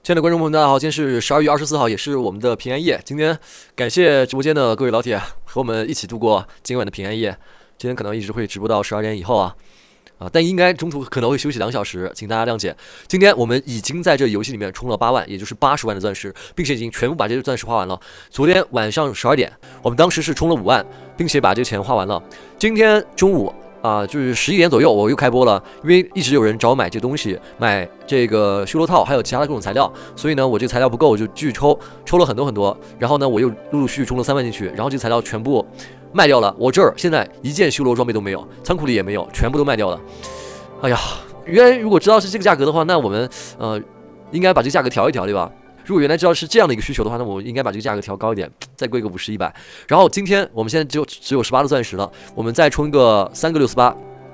亲爱的观众朋友们，大家好，今天是12月24号，也是我们的平安夜。今天感谢直播间的各位老铁和我们一起度过今晚的平安夜。今天可能一直会直播到12点以后啊，但应该中途可能会休息2小时，请大家谅解。今天我们已经在这游戏里面充了8万，也就是80万的钻石，并且已经全部把这些钻石花完了。昨天晚上12点，我们当时是充了5万，并且把这个钱花完了。今天中午。就是11点左右，我又开播了，因为一直有人找我买这东西，买这个修罗套，还有其他的各种材料，所以呢，我这个材料不够，我就继续抽了很多，然后呢，我又陆陆续续充了3万进去，然后这个材料全部卖掉了。我这儿现在一件修罗装备都没有，仓库里也没有，全部都卖掉了。哎呀，原来如果知道是这个价格的话，那我们应该把这个价格调一调，对吧？如果原来知道是这样的一个需求的话，那我应该把这个价格调高一点，再贵个50、100。然后今天我们现在只有18的钻石了，我们再充一个3个68，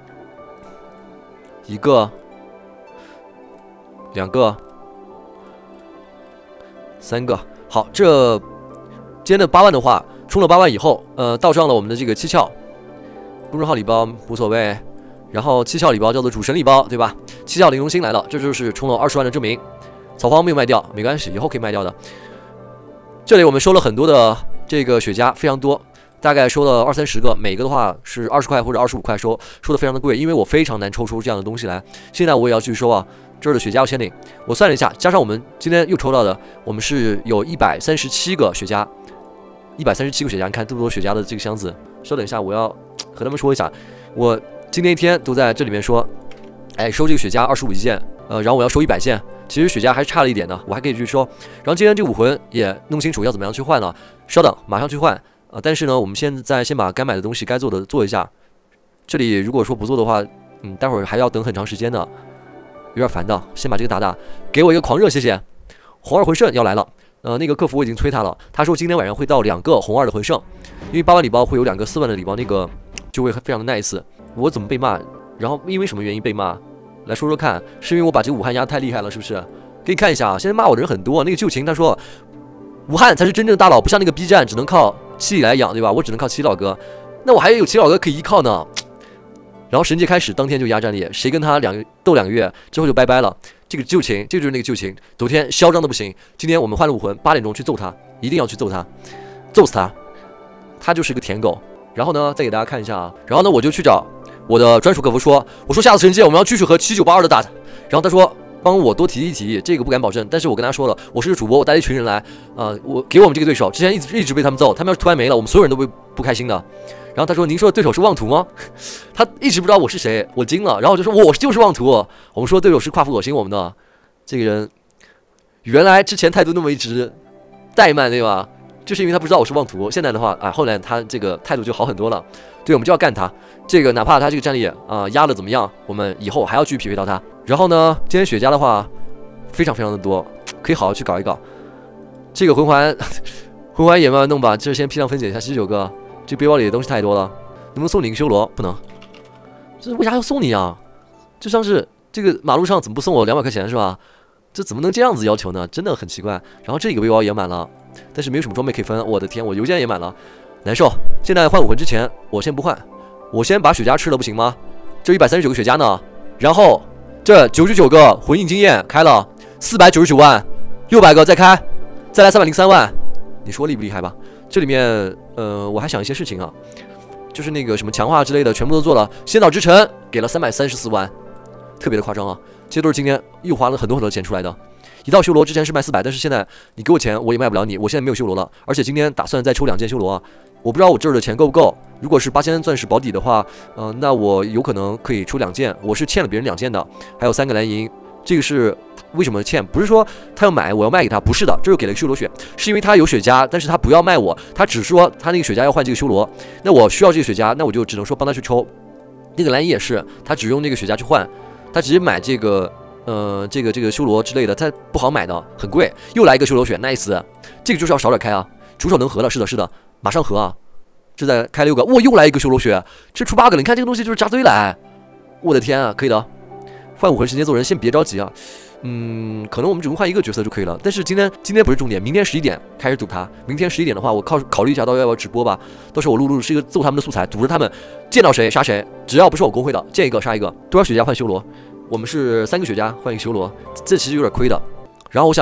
一个、2个、3个。好，这今天的8万的话，充了8万以后，到上了我们的这个7窍公众号礼包无所谓，然后7窍礼包叫做主神礼包，对吧？7窍玲珑心来了，这就是充了20万的证明。草荒没有卖掉，没关系，以后可以卖掉的。这里我们收了很多的这个雪茄，非常多，大概收了20、30个，每个的话是20块或者25块收的非常的贵，因为我非常难抽出这样的东西来。现在我也要继续收啊，这儿的雪茄要先领。我算了一下，加上我们今天又抽到的，我们是有137个雪茄，137个雪茄，你看这么多雪茄的这个箱子。稍等一下，我要和他们说一下，我今天一天都在这里面说，收这个雪茄25一件，然后我要收100件。其实雪茄还是差了一点的，我还可以去收。然后今天这个武魂也弄清楚要怎么样去换了，稍等，马上去换。但是呢，我们现在先把该买的东西该做的做一下。这里如果说不做的话，待会儿还要等很长时间的，有点烦的。先把这个打，给我一个狂热，谢谢。红2魂圣要来了，那个客服我已经催他了，他说今天晚上会到2个红2的魂圣，因为8万礼包会有2个4万的礼包，那个就会非常的 nice。我怎么被骂？然后因为什么原因被骂？来说说看，是因为我把这个武汉压得太厉害了，是不是？给你看一下啊，现在骂我的人很多。那个旧情他说，武汉才是真正的大佬，不像那个 B 站只能靠七里来养，对吧？我只能靠七老哥，那我还有七老哥可以依靠呢。然后神界开始当天就压战力，谁跟他斗2个月之后就拜拜了。这个旧情，这就是那个旧情，昨天嚣张的不行，今天我们换了武魂，8点钟去揍他，一定要去揍他，揍死他，他就是个舔狗。然后呢，再给大家看一下啊，然后呢，我就去找我的专属客服说，我说下次神界我们要继续和7982的打，然后他说帮我多提一提，这个不敢保证，但是我跟他说了，我是主播，我带一群人来，我给我们这个对手，之前一直被他们揍，他们要是突然没了，我们所有人都会不开心的。然后他说您说的对手是妄图吗？他一直不知道我是谁，我惊了，然后我就说我就是妄图，我们说对手是跨服恶心我们的，这个人原来之前态度那么一直怠慢，对吧？就是因为他不知道我是妄图，现在的话后来他这个态度就好很多了。对，我们就要干他，这个哪怕他这个战力压的怎么样，我们以后还要去匹配到他。然后呢，今天雪茄的话非常的多，可以好好去搞一搞。这个魂环也慢慢弄吧，这先批量分解一下79个。这背包里的东西太多了，能不能送你一个修罗？不能，这为啥要送你啊？就像是这个马路上怎么不送我200块钱是吧？这怎么能这样子要求呢？真的很奇怪。然后这个背包也满了，但是没有什么装备可以分。我的天，我邮件也满了，难受。现在换武魂之前，我先不换，我先把雪茄吃了不行吗？这139个雪茄呢，然后这99个魂印经验开了499万，600个再开，再来303万，你说厉不厉害吧？这里面我还想一些事情啊，就是那个什么强化之类的全部都做了。仙岛之城给了334万，特别的夸张啊！这些都是今天又花了很多钱出来的。一道修罗之前是卖400，但是现在你给我钱我也卖不了你，我现在没有修罗了，而且今天打算再抽2件修罗啊，我不知道我这儿的钱够不够。如果是8000钻石保底的话，那我有可能可以出2件，我是欠了别人2件的，还有3个蓝银，这个是为什么欠？不是说他要买我要卖给他，不是的，这就给了个修罗血，是因为他有雪茄，但是他不要卖我，他只说他那个雪茄要换这个修罗，那我需要这个雪茄，那我就只能说帮他去抽。那个蓝银也是，他只用那个雪茄去换，他直接买这个这个修罗之类的，他不好买的，很贵。又来一个修罗血 ，nice， 这个就是要少点开啊。主手能合了，是的，马上合啊。这再开6个，哇，又来一个修罗血，这出8个了。你看这个东西就是扎堆来，我的天啊，可以的。换武魂时间做人，先别着急啊。可能我们只用换1个角色就可以了。但是今天不是重点，明天11点开始堵他。明天11点的话，我考虑一下到底要不要直播吧。到时候我录是一个揍他们的素材，堵着他们，见到谁杀谁，只要不是我公会的，见一个杀一个。多少雪茄换修罗？我们是3个雪茄换1个修罗，这其实有点亏的。然后我想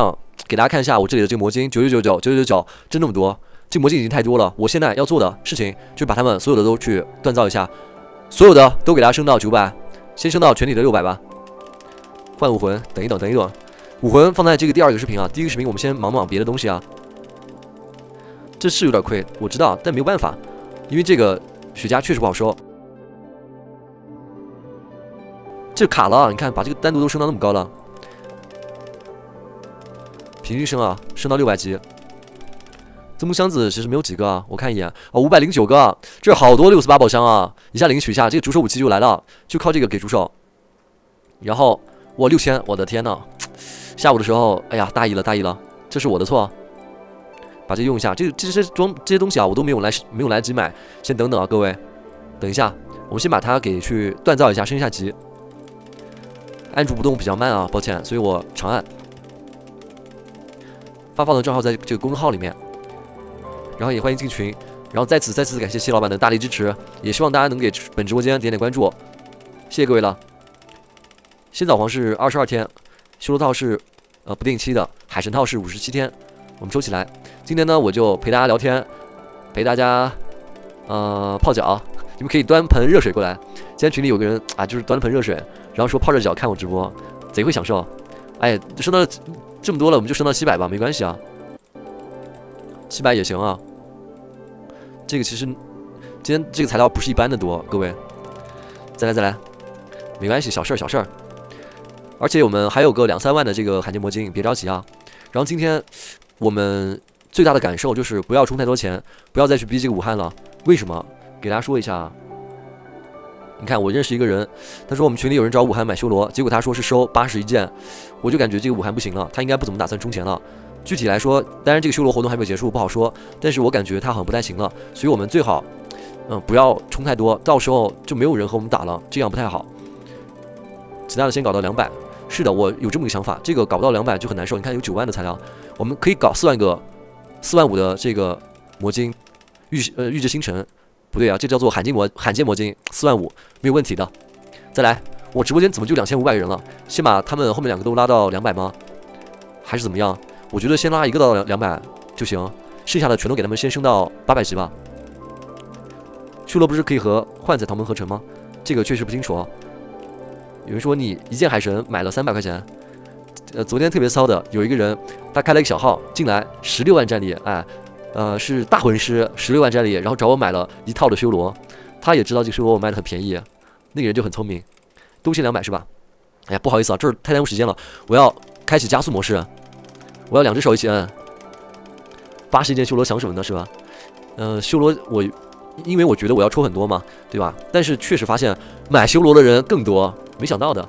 给大家看一下我这里的这个魔晶，9999，真那么多，这个魔晶已经太多了。我现在要做的事情就是把它们所有的都去锻造一下，所有的都给大家升到900，先升到全体的600吧。换武魂，等一等，武魂放在这个第2个视频啊，第1个视频我们先忙别的东西啊。这是有点亏，我知道，但没有办法，因为这个雪茄确实不好收。这卡了，你看把这个单独都升到那么高了，平均升啊，升到600级。增木箱子其实没有几个啊，我看一眼啊，509个，这好多68宝箱啊！一下领取一下，这个助手武器就来了，就靠这个给助手。然后我6000，我的天呐！下午的时候，哎呀，大意了，这是我的错。把这用一下，这些东西啊，我都没有来得及买，先等等啊，各位，等一下，我们先把它给去锻造一下，升一下级。按住不动比较慢啊，抱歉，所以我长按。发放的账号在这个公众号里面，然后也欢迎进群，然后再次感谢谢老板的大力支持，也希望大家能给本直播间点关注，谢谢各位了。仙枣皇是22天，修罗套是不定期的，海神套是57天，我们收起来。今天呢，我就陪大家聊天，陪大家泡脚，你们可以端盆热水过来。今天群里有个人啊，就是端了盆热水，然后说泡着脚看我直播，贼会享受。哎，升到这么多了，我们就升到700吧，没关系啊，700也行啊。这个其实今天这个材料不是一般的多，各位，再来，没关系，小事儿。而且我们还有个2、3万的这个罕见魔晶，别着急啊。然后今天我们最大的感受就是不要充太多钱，不要再去逼这个武汉了。为什么？给大家说一下。你看，我认识一个人，他说我们群里有人找武汉买修罗，结果他说是收80一件，我就感觉这个武汉不行了，他应该不怎么打算充钱了。具体来说，当然这个修罗活动还没有结束，不好说，但是我感觉他好像不太行了，所以我们最好不要充太多，到时候就没有人和我们打了，这样不太好。其他的先搞到200。是的，我有这么个想法，这个搞不到200就很难受。你看有9万的材料，我们可以搞4万5的这个魔晶，预知星辰，不对啊，这叫做罕见魔晶，4万5没有问题的。再来，我直播间怎么就2500个人了？先把他们后面2个都拉到200吗？还是怎么样？我觉得先拉一个到200就行，剩下的全都给他们先升到800级吧。修罗不是可以和幻彩同盟合成吗？这个确实不清楚哦。有人说你一件海神买了300块钱，昨天特别骚的有一个人，他开了一个小号进来，16万战力，哎，是大魂师，16万战力，然后找我买了一套的修罗，他也知道这个修罗我卖的很便宜，那个人就很聪明，都先200是吧？哎呀，不好意思啊，这儿太耽误时间了，我要开启加速模式，我要2只手一起摁，80一件修罗想什么呢？是吧？修罗因为我觉得我要抽很多嘛，对吧？但是确实发现买修罗的人更多，没想到的。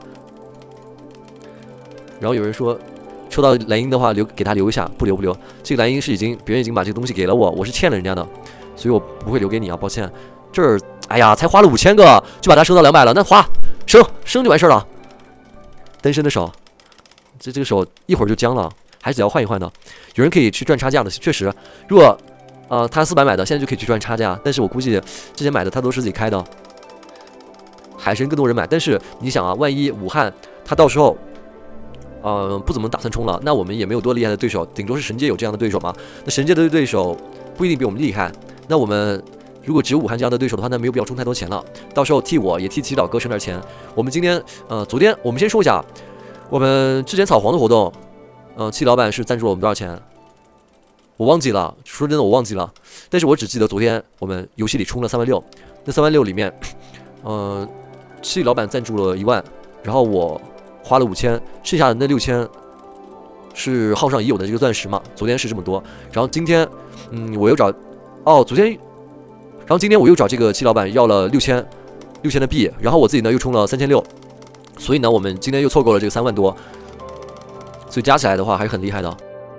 然后有人说，抽到蓝鹰的话给他留一下，不留。这个蓝鹰是别人已经把这个东西给了我，我是欠了人家的，所以我不会留给你啊，抱歉。这儿哎呀，才花了5000个就把它升到200了，那升就完事了。单身的手，这个手一会儿就僵了，还是得要换一换的。有人可以去赚差价的，确实，如果他400买的，现在就可以去赚差价。但是我估计之前买的他都是自己开的。海神更多人买，但是你想啊，万一武汉他到时候不怎么打算冲了，那我们也没有多厉害的对手，顶多是神界有这样的对手嘛。那神界的对手不一定比我们厉害，那我们如果只有武汉这样的对手的话，那没有必要充太多钱了。到时候替我也替祈祷哥省点钱。我们今天昨天我们先说一下，我们之前草黄的活动，戚老板是赞助了我们多少钱？我忘记了，说真的我忘记了，但是我只记得昨天我们游戏里充了36000，那36000里面，戚老板赞助了1万，然后我花了5000，剩下的那6000是号上已有的这个钻石嘛，昨天是这么多，然后今天，我又找，然后今天我又找这个戚老板要了6000的币，然后我自己呢又充了3600，所以呢我们今天又凑够了这个3万多，所以加起来的话还是很厉害的。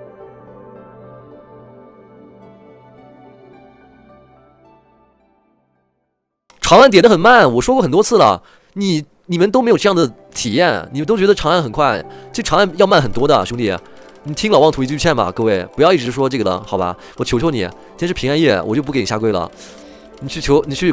长按点的很慢，我说过很多次了，你们都没有这样的体验，你们都觉得长按很快，这长按要慢很多的，兄弟，你听老妄图一句劝吧，各位不要一直说这个的，好吧？我求求你，今天是平安夜，我就不给你下跪了，你去跪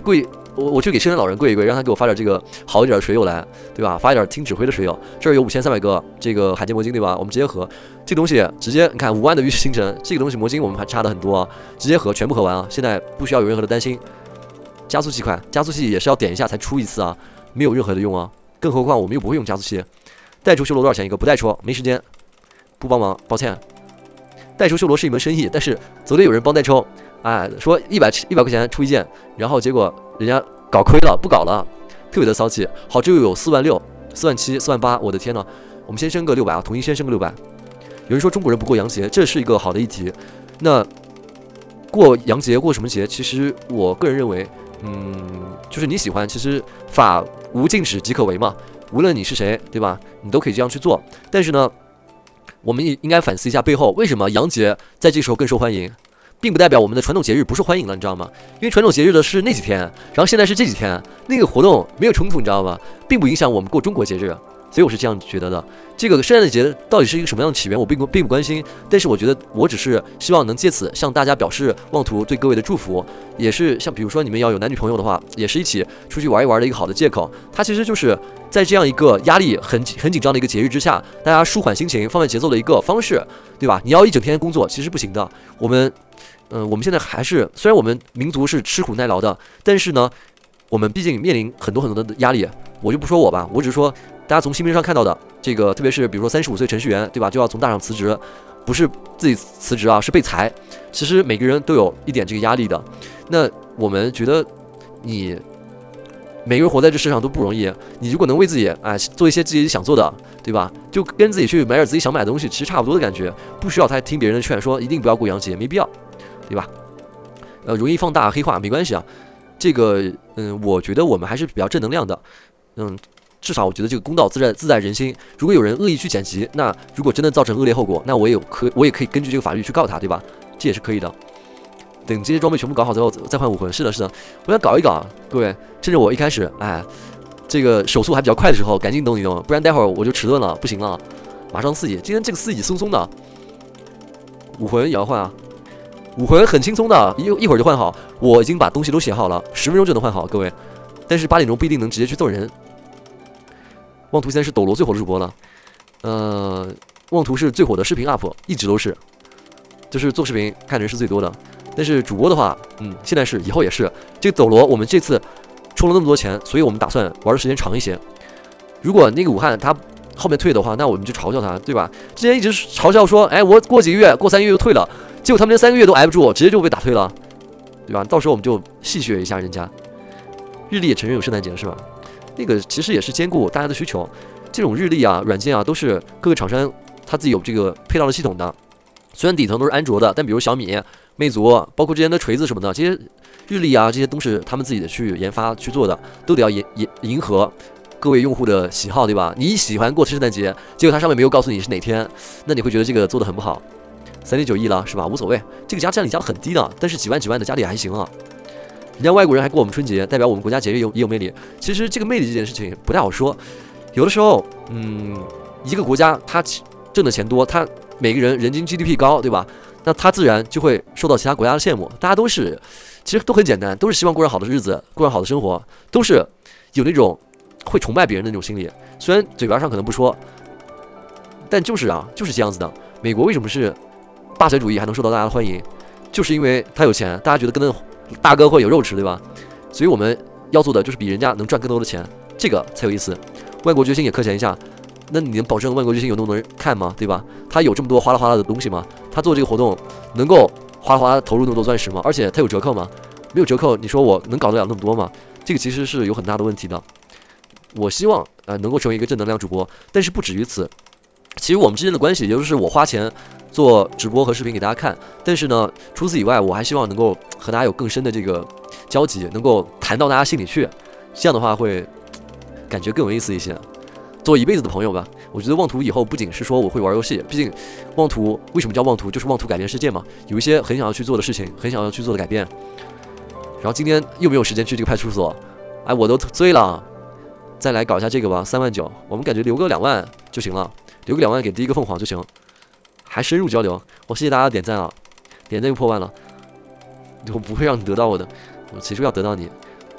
我去给圣诞老人跪一跪，让他给我发点这个好一点的水友来，对吧？发一点听指挥的水友。这儿有5300个这个罕见魔晶，对吧？我们直接合这个东西，直接你看5万的玉石星辰，这个东西魔晶我们还差的很多啊，直接合全部合完啊！现在不需要有任何的担心。加速器快，加速器也是要点一下才出一次啊，没有任何的用啊。更何况我们又不会用加速器。代抽修罗多少钱一个？不代抽，没时间，不帮忙，抱歉。代抽修罗是一门生意，但是昨天有人帮代抽，哎，说100块钱出一件，然后结果人家搞亏了，不搞了，特别的骚气。好，这又有46000、47000、48000，我的天呐，我们先升个600啊，统一先升个600。有人说中国人不过洋节，这是一个好的议题。那过洋节过什么节？其实我个人认为，就是你喜欢，其实法无禁止即可为嘛。无论你是谁，对吧？你都可以这样去做。但是呢，我们也应该反思一下背后为什么洋节在这时候更受欢迎，并不代表我们的传统节日不受欢迎了，你知道吗？因为传统节日的是那几天，然后现在是这几天，那个活动没有冲突，你知道吗？并不影响我们过中国节日。所以我是这样觉得的。这个圣诞节到底是一个什么样的起源，我并不关心。但是我觉得，我只是希望能借此向大家表示妄图对各位的祝福，也是像比如说你们要有男女朋友的话，也是一起出去玩一玩的一个好的借口。它其实就是在这样一个压力很紧张的一个节日之下，大家舒缓心情、放慢节奏的一个方式，对吧？你要一整天工作，其实不行的。我们现在还是虽然我们民族是吃苦耐劳的，但是呢，我们毕竟面临很多的压力。我就不说我吧，我只是说。大家从新闻上看到的这个，特别是比如说35岁程序员，对吧？就要从大厂辞职，不是自己辞职啊，是被裁。其实每个人都有一点这个压力的。那我们觉得，你每个人活在这世上都不容易。你如果能为自己做一些自己想做的，对吧？就跟自己去买点自己想买的东西，其实差不多的感觉。不需要太听别人的劝，说一定不要过洋节，没必要，对吧？容易放大黑化没关系啊。这个我觉得我们还是比较正能量的，至少我觉得这个公道自在人心。如果有人恶意去剪辑，那如果真的造成恶劣后果，那我也可以根据这个法律去告他，对吧？这也是可以的。等这些装备全部搞好之后，再换武魂。是的，我想搞一搞啊，各位，趁着我一开始这个手速还比较快的时候，赶紧动一动，不然待会儿我就迟钝了，不行了。马上4乙，今天这个4乙松松的，武魂也要换啊。武魂很轻松的，一会儿就换好。我已经把东西都写好了，10分钟就能换好，各位。但是8点钟不一定能直接去揍人。妄图现在是斗罗最火的主播了，妄图是最火的视频 UP， 一直都是，就是做视频看人是最多的。但是主播的话，现在是，以后也是。这个斗罗我们这次充了那么多钱，所以我们打算玩的时间长一些。如果那个武汉他后面退的话，那我们就嘲笑他，对吧？之前一直嘲笑说，我过几个月，过3个月又退了，结果他们连3个月都挨不住，直接就被打退了，对吧？到时候我们就戏谑一下人家。日历也承认有圣诞节是吧？那个其实也是兼顾大家的需求，这种日历啊、软件啊，都是各个厂商他自己有这个配套的系统的。虽然底层都是安卓的，但比如小米、魅族，包括之前的锤子什么的，这些日历啊，这些都是他们自己的去研发去做的，都得要迎合各位用户的喜好，对吧？你喜欢过圣诞节，结果它上面没有告诉你是哪天，那你会觉得这个做的很不好。3.9亿了是吧？无所谓，这个占比加的很低的，但是几万的家里还行啊。人家外国人还过我们春节，代表我们国家节日也有魅力。其实这个魅力这件事情不太好说，有的时候，一个国家它挣的钱多，它每个人人均 GDP 高，对吧？那它自然就会受到其他国家的羡慕。大家都是，其实都很简单，都是希望过上好的日子，过上好的生活，都是有那种会崇拜别人的那种心理。虽然嘴巴上可能不说，但就是这样子的。美国为什么是霸权主义还能受到大家的欢迎？就是因为他有钱，大家觉得跟大哥会有肉吃，对吧？所以我们要做的就是比人家能赚更多的钱，这个才有意思。万国巨星也课钱一下，那你能保证万国巨星有那么多人看吗？对吧？他有这么多哗啦哗啦的东西吗？他做这个活动能够哗啦哗啦投入那么多钻石吗？而且他有折扣吗？没有折扣，你说我能搞得了那么多吗？这个其实是有很大的问题的。我希望能够成为一个正能量主播，但是不止于此。其实我们之间的关系，也就是我花钱做直播和视频给大家看，但是呢，除此以外，我还希望能够和大家有更深的这个交集，能够谈到大家心里去，这样的话会感觉更有意思一些。做一辈子的朋友吧，我觉得妄图以后不仅是说我会玩游戏，毕竟妄图为什么叫妄图，就是妄图改变世界嘛，有一些很想要去做的事情，很想要去做的改变。然后今天又没有时间去这个派出所，我都醉了，再来搞一下这个吧，39000，我们感觉留个2万就行了。留个2万给第一个凤凰就行，还深入交流。我谢谢大家点赞啊，点赞又破万了，我不会让你得到我的，我谁说要得到你？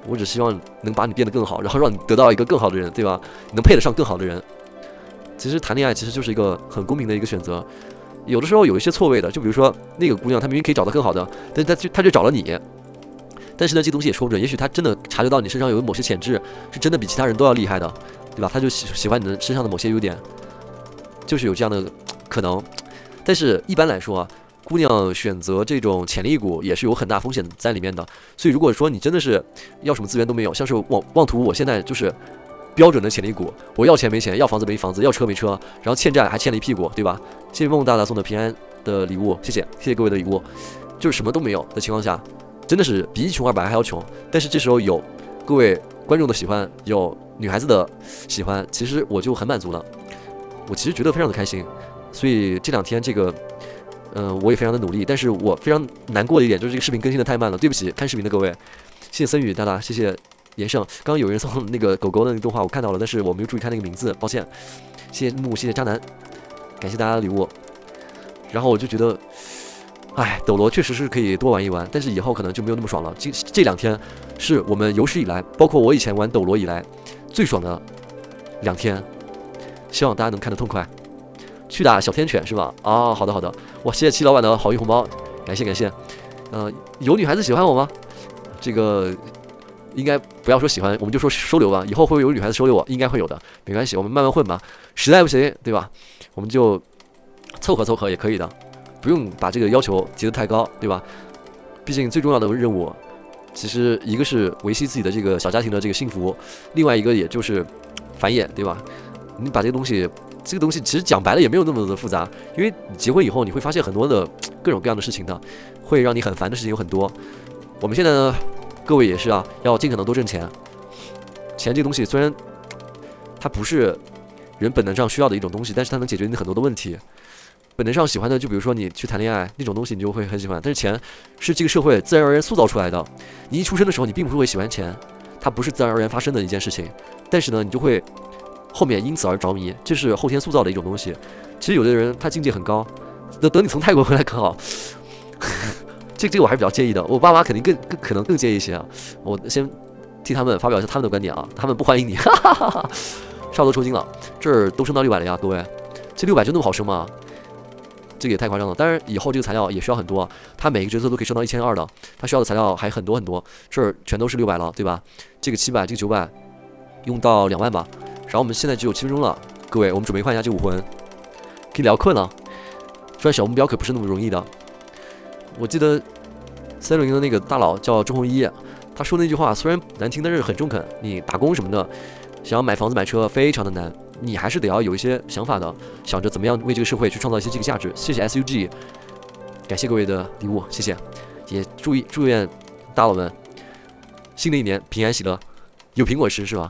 我只希望能把你变得更好，然后让你得到一个更好的人，对吧？你能配得上更好的人。其实谈恋爱其实就是一个很公平的一个选择，有的时候有一些错位的，就比如说那个姑娘，她明明可以找到更好的，但她就找了你。但是呢，这东西也说不准，也许她真的察觉到你身上有某些潜质，是真的比其他人都要厉害的，对吧？她就喜欢你的身上的某些优点，就是有这样的可能。但是一般来说啊，姑娘选择这种潜力股也是有很大风险在里面的。所以如果说你真的是要什么资源都没有，像是妄图我现在就是标准的潜力股，我要钱没钱，要房子没房子，要车没车，然后欠债还欠了一屁股，对吧？谢谢梦梦大大送的平安的礼物，谢谢各位的礼物。就是什么都没有的情况下，真的是比一穷二白还要穷。但是这时候有各位观众的喜欢，有女孩子的喜欢，其实我就很满足了。我其实觉得非常的开心。所以这2天这个，我也非常的努力。但是我非常难过的一点就是这个视频更新的太慢了，对不起看视频的各位。谢谢森宇大大，谢谢延胜。刚刚有人送那个狗狗的那个动画，我看到了，但是我没有注意看那个名字，抱歉。谢谢木，谢谢渣男，感谢大家的礼物。然后我就觉得，哎，斗罗确实是可以多玩一玩，但是以后可能就没有那么爽了。这2天是我们有史以来，包括我以前玩斗罗以来最爽的2天，希望大家能看得痛快。去打小天犬是吧？啊，好的好的，哇，谢谢七老板的好运红包，感谢。有女孩子喜欢我吗？这个应该不要说喜欢，我们就说收留吧。以后会不会有女孩子收留我？应该会有的，没关系，我们慢慢混吧。实在不行，对吧？我们就凑合也可以的，不用把这个要求提得太高，对吧？毕竟最重要的任务，其实一个是维系自己的这个小家庭的这个幸福，另外一个也就是繁衍，对吧？你把这个东西其实讲白了也没有那么的复杂，因为你结婚以后你会发现很多的各种各样的事情的，会让你很烦的事情有很多。我们现在呢，各位也是啊，要尽可能多挣钱。钱这个东西虽然它不是人本能上需要的一种东西，但是它能解决你很多的问题。本能上喜欢的，就比如说你去谈恋爱那种东西，你就会很喜欢。但是钱是这个社会自然而然塑造出来的，你一出生的时候你并不会喜欢钱，它不是自然而然发生的一件事情，但是呢，你就会后面因此而着迷，这是后天塑造的一种东西。其实有的人他境界很高，等你从泰国回来可好。这个我还是比较介意的，我爸妈肯定可能更介意一些啊。我先替他们发表一下他们的观点啊，他们不欢迎你，哈哈哈哈。差不多抽筋了，这儿都升到600了呀，各位，这600就那么好升吗？这个也太夸张了。当然以后这个材料也需要很多，它每个角色都可以升到1200的，它需要的材料还很多很多，这儿全都是600了，对吧？这个700，这个900，用到2万吧。然后我们现在只有7分钟了，各位，我们准备换一下这武魂，可以聊困了。虽然小目标可不是那么容易的。我记得360的那个大佬叫周鸿祎，他说那句话虽然难听，但是很中肯。你打工什么的，想要买房子买车非常的难，你还是得要有一些想法的，想着怎么样为这个社会去创造一些这个价值。谢谢 SUG， 感谢各位的礼物，谢谢，也祝愿大佬们新的一年平安喜乐，有苹果吃是吧？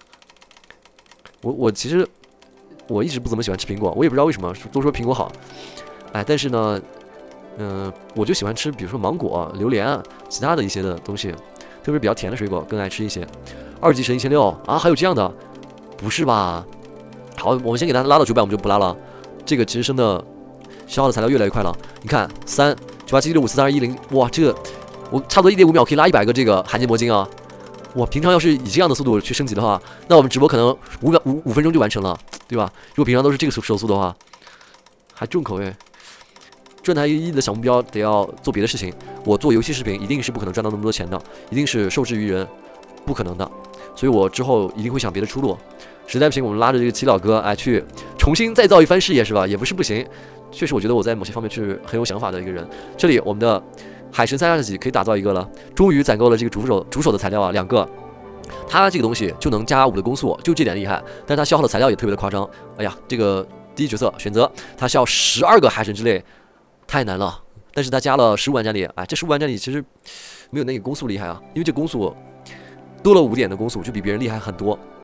我其实我一直不怎么喜欢吃苹果，我也不知道为什么，都说苹果好，哎，但是呢，我就喜欢吃，比如说芒果、榴莲啊，其他的一些的东西，特别是比较甜的水果更爱吃一些。2级神1600啊，还有这样的，不是吧？好，我们先给它拉到900，我们就不拉了。这个其实升的消耗的材料越来越快了，你看3 987 654 3210，哇，这个我差不多1.5秒可以拉100个这个罕见魔晶啊！哇，平常要是以这样的速度去升级的话，那我们直播可能5分钟就完成了，对吧？如果平常都是这个手速的话，还重口味。赚台1亿的小目标得要做别的事情，我做游戏视频一定是不可能赚到那么多钱的，一定是受制于人，不可能的。所以我之后一定会想别的出路。实在不行，我们拉着这个齐老哥，哎，去重新再造一番事业，是吧？也不是不行。确实，我觉得我在某些方面是很有想法的一个人。这里我们的海神320级可以打造一个了，终于攒够了这个主手的材料啊，2个。它这个东西就能加5的攻速，就这点厉害。但是它消耗的材料也特别的夸张。哎呀，这个第一角色选择，它需要12个海神之泪，太难了。但是它加了15万战力，哎，这15万战力其实没有那个攻速厉害啊，因为这攻速多了5点的攻速，就比别人厉害很多。